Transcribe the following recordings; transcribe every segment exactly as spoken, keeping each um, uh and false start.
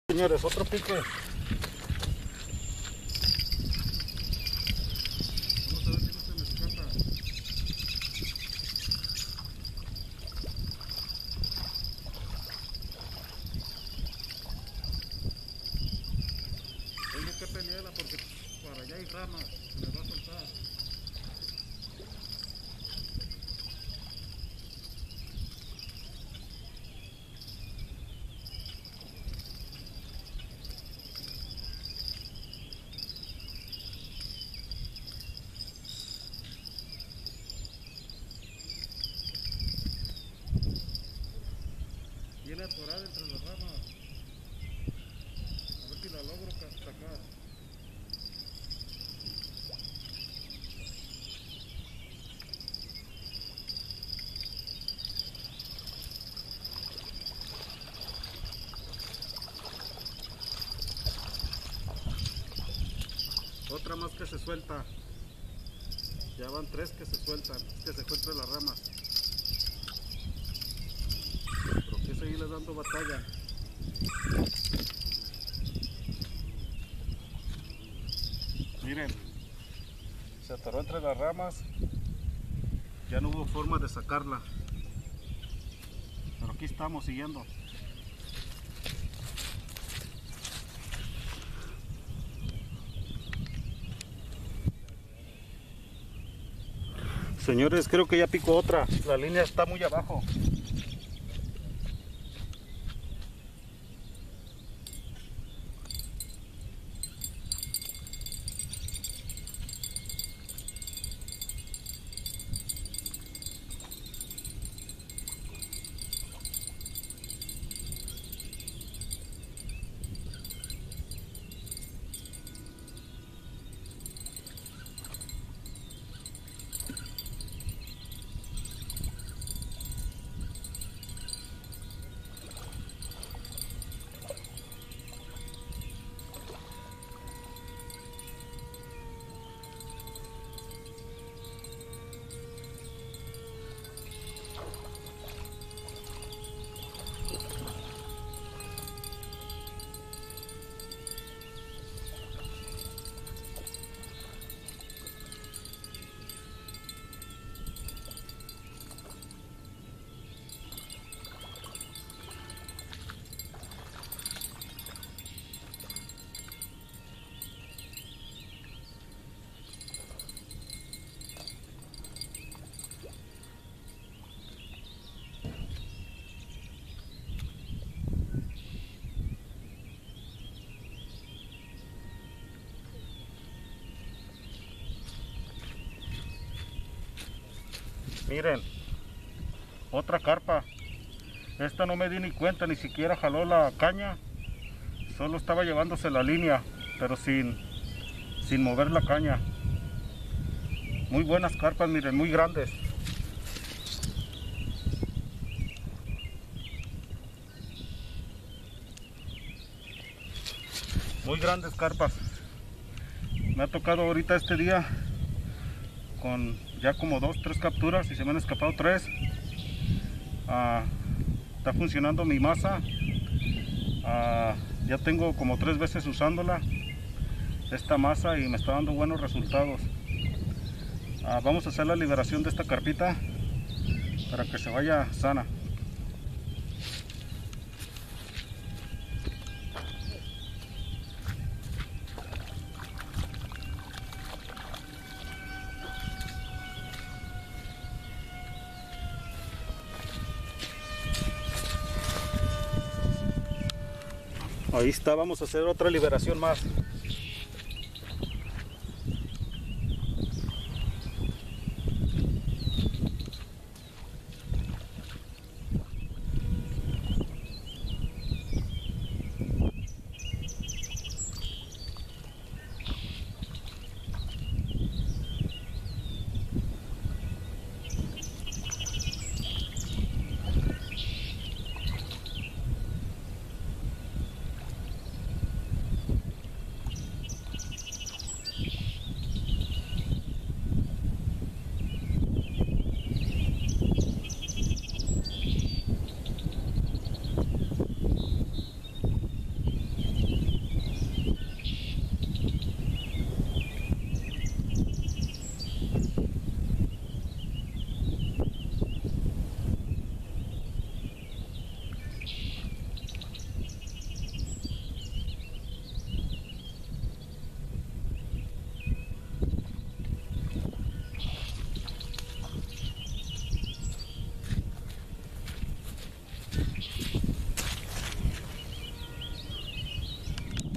Señores, otro pique. Vamos a ver si no se me escapa. Tengo que pelearla porque para allá hay ramas, se me va a soltar. Viene atorada entre las ramas. A ver si la logro sacar. Otra más que se suelta. Ya van tres que se sueltan. Es que se fue entre las ramas. Pero que seguirle dando batalla. Miren, se atoró entre las ramas. Ya no hubo forma de sacarla. Pero aquí estamos siguiendo. Señores, creo que ya picó otra. La línea está muy abajo. Miren, otra carpa. Esta no me di ni cuenta, ni siquiera jaló la caña. Solo estaba llevándose la línea, pero sin, sin mover la caña. Muy buenas carpas, miren, muy grandes. Muy grandes carpas. Me ha tocado ahorita este día con ya como dos, tres capturas y se me han escapado tres. Ah, está funcionando mi masa. Ah, ya tengo como tres veces usándola esta masa y me está dando buenos resultados. Ah, vamos a hacer la liberación de esta carpita para que se vaya sana. Ahí está, vamos a hacer otra liberación más.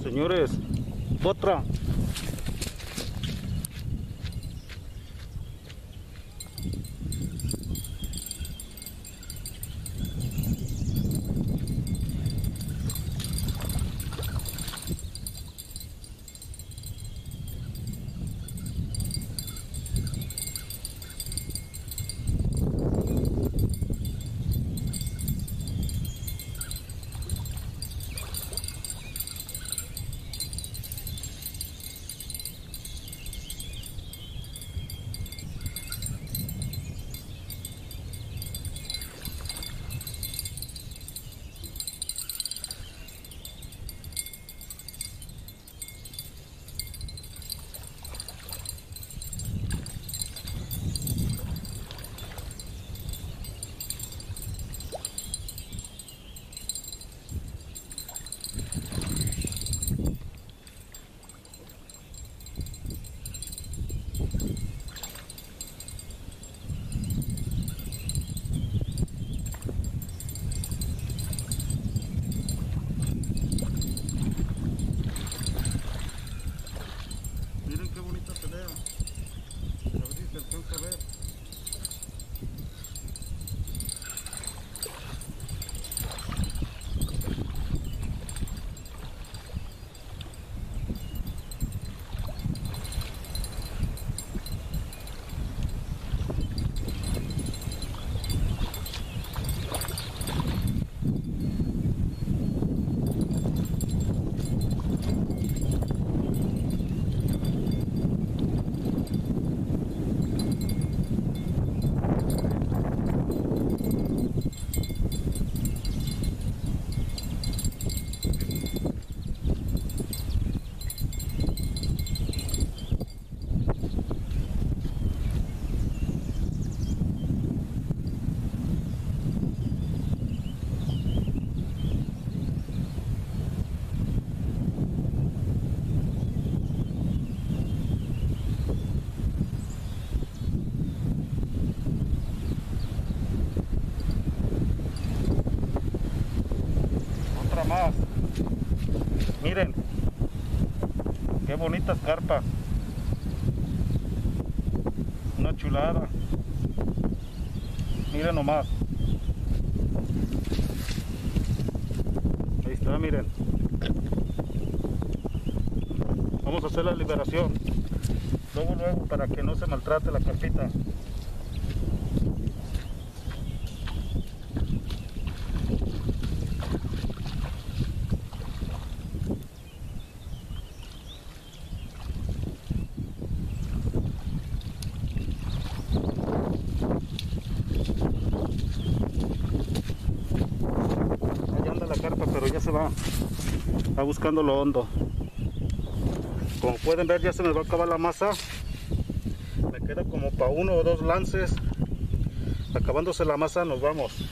Señores, otra. Miren qué bonita pelea. A ver si se alcanza a ver. Más. Miren qué bonitas carpas, una chulada. Miren nomás, ahí está, miren. Vamos a hacer la liberación luego luego para que no se maltrate la carpita. Pero ya se va, va buscando lo hondo. Como pueden ver, ya se me va a acabar la masa. Me queda como para uno o dos lances. Acabándose la masa nos vamos.